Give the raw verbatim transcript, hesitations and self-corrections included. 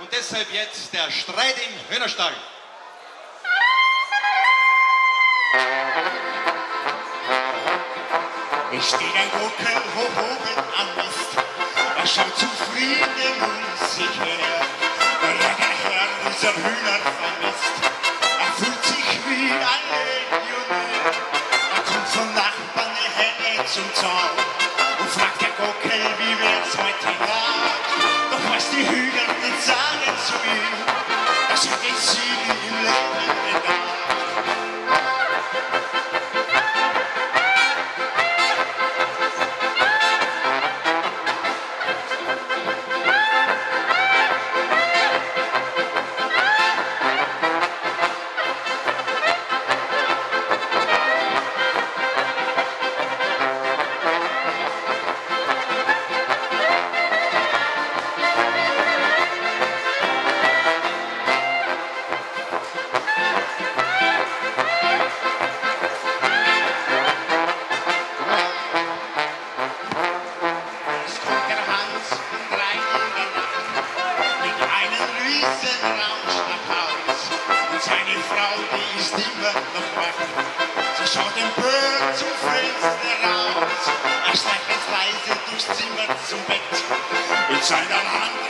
Und deshalb jetzt der Streit im Hühnerstall. Es steht ein Gockel hoch oben am Mist. Er schaut zufrieden um sich her, weil er der Herr dieser Hühner vermisst. Er fühlt sich wie alle Junge. Er kommt vom Nachbarn eine Henne zum Zaun und fragt der Gockel, wie wär's heute Nacht. Doch was die Hühner nicht sagen zu ihm, das hätten sie nie im Leben gedacht. Schaut empört zum Fenster raus, er schleicht ganz leise durchs Zimmer zum Bett, mit seiner Hand